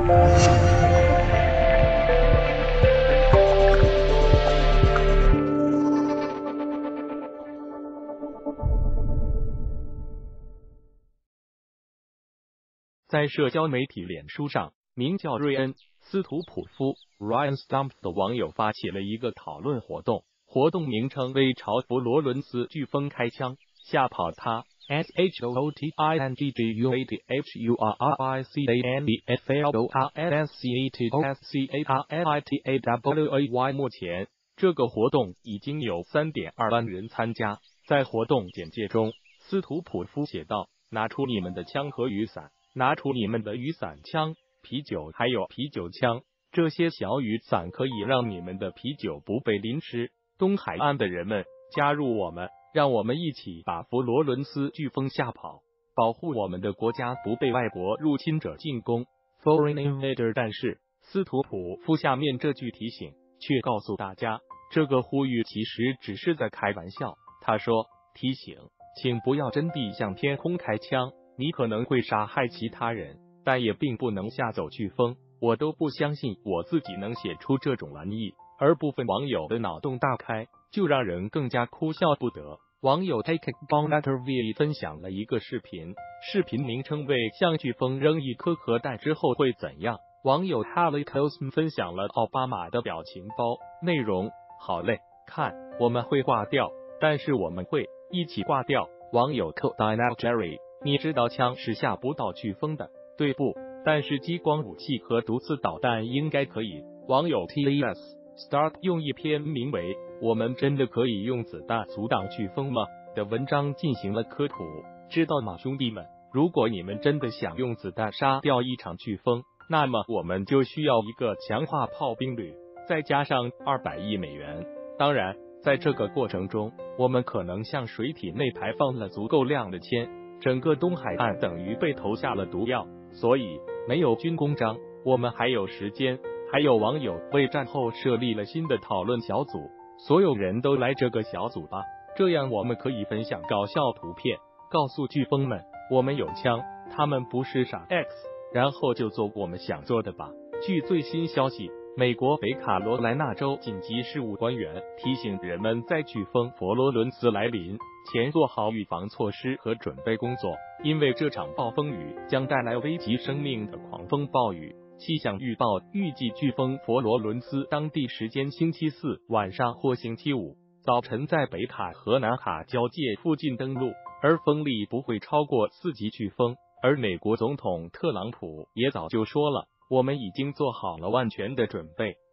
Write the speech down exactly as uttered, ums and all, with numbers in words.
在社交媒体脸书上，名叫瑞恩·斯图普夫 （Ryan Stump） 的网友发起了一个讨论活动，活动名称为朝佛罗伦斯飓风开枪，吓跑他 S H O O T I N G G U A T H U R R I C A N D F L O R N S C A T O S C A R L I T A W A Y。 目前这个活动已经有 三点二万人参加。在活动简介中，斯图普夫写道：拿出你们的枪和雨伞，拿出你们的雨伞枪、啤酒还有啤酒枪，这些小雨伞可以让你们的啤酒不被淋湿。东海岸的人们，加入我们，让我们一起把佛罗伦斯飓风吓跑，保护我们的国家不被外国入侵者进攻 （Foreign Invader）。但是斯图普夫下面这句提醒却告诉大家，这个呼吁其实只是在开玩笑。他说：提醒，请不要真地向天空开枪，你可能会杀害其他人，但也并不能吓走飓风。我都不相信我自己能写出这种玩意。而部分网友的脑洞大开，就让人更加哭笑不得。网友 Take Bonnetter V 分享了一个视频，视频名称为向飓风扔一颗核弹之后会怎样。网友 Harley Cosm 分享了奥巴马的表情包，内容：好嘞，看，我们会挂掉，但是我们会一起挂掉。网友 Codinal Jerry， 你知道枪是吓不到飓风的，对不？但是激光武器和毒刺导弹应该可以。网友 T S Start 用一篇名为《我们真的可以用子弹阻挡飓风吗》的文章进行了科普。知道吗，兄弟们？如果你们真的想用子弹杀掉一场飓风，那么我们就需要一个强化炮兵旅，再加上二百亿美元。当然，在这个过程中，我们可能向水体内排放了足够量的铅，整个东海岸等于被投下了毒药。所以，没有军功章，我们还有时间。还有网友为战后设立了新的讨论小组，所有人都来这个小组吧，这样我们可以分享搞笑图片，告诉飓风们我们有枪，他们不是傻 X， 然后就做我们想做的吧。据最新消息，美国北卡罗来纳州紧急事务官员提醒人们在飓风佛罗伦斯来临前做好预防措施和准备工作，因为这场暴风雨将带来危及生命的狂风暴雨。气象预报预计飓风佛罗伦斯当地时间星期四晚上或星期五早晨在北卡和南卡交界附近登陆，而风力不会超过四级飓风。而美国总统特朗普也早就说了，我们已经做好了万全的准备，